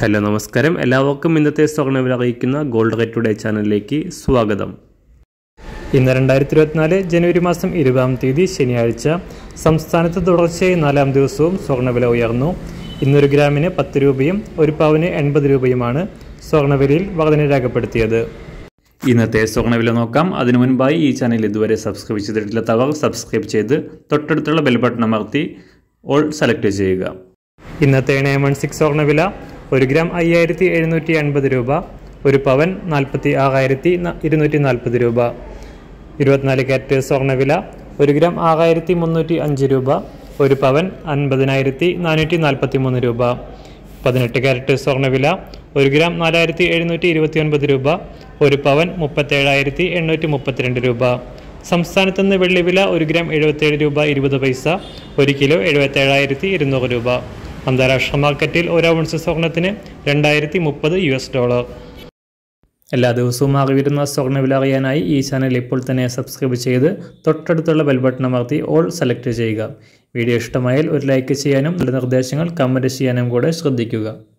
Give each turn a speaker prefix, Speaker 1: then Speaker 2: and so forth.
Speaker 1: Hello നമസ്കാരം, എല്ലാവർക്കും ഇന്നത്തെ സ്വർണ്ണവില അറിയിക്കുന്ന ഗോൾഡ് റേറ്റ് ടുഡേ ചാനലിലേക്ക് സ്വാഗതം. ഇന്ന് 2024 ജനുവരി മാസം 20-ാം തീയതി ശനിയാഴ്ച സംസ്ഥാനത്ത് തുടർച്ചയായി 4-ാം ദിവസവും സ്വർണ്ണവില ഉയർന്നു. ഇന്നൊരു ഗ്രാമിന് 10 രൂപയും ഒരു പവന് 80 രൂപയുമാണ് സ്വർണ്ണവിലയിൽ വർധന രേഖപ്പെടുത്തിയത്. ഇന്നത്തെ സ്വർണ്ണവില നോക്കാം. അതിനു മുൻപായി ഈ ചാനൽ ഇതുവരെ സബ്സ്ക്രൈബ് ചെയ്തിട്ടില്ലാത്തവർ സബ്സ്ക്രൈബ് ചെയ്ത് തൊട്ടടുത്തുള്ള ബെൽ ബട്ടൺ അമർത്തി ഓൾ സെലക്ട് ചെയ്യുക. ഇന്നത്തെ 916 സ്വർണ്ണവില 1 ഗ്രാം 5750 രൂപ, ഒരു പവൻ 46,240 രൂപ. 24 കാരറ്റ് സ്വർണ്ണവില 1 ഗ്രാം 6305 രൂപ, ഒരു പവൻ 50,443 രൂപ. 18 കാരറ്റ് സ്വർണ്ണവില 1 ഗ്രാം 4729 രൂപ, ഒരു പവൻ 37,832 രൂപ. സംസ്ഥാനത്ത് നിന്ന് വെള്ളിവില 1 ഗ്രാം 77 രൂപ 20 പൈസ, 1 കിലോ 77,200 രൂപ. അന്താരാഷ്ട്ര മാർക്കറ്റിൽ 1 ഔൺസ് സ്വർണത്തിന് $2030. എല്ലാ ദിവസവും അറിവിരുന്ന സ്വർണ്ണവില അറിയാനായി ഈ ചാനൽ ഇപ്പോൾ തന്നെ സബ്സ്ക്രൈബ് ചെയ്ത് തൊട്ടടുത്തുള്ള ബെൽ ബട്ടൺ അമർത്തി ഓൾ സെലക്ട് ചെയ്യുക. വീഡിയോ ഇഷ്ടമായാൽ ഒരു ലൈക്ക് ചെയ്യാനും നല്ല നിർദ്ദേശങ്ങൾ കമൻറ്റ് ചെയ്യാനും കൂടെ ശ്രദ്ധിക്കുക.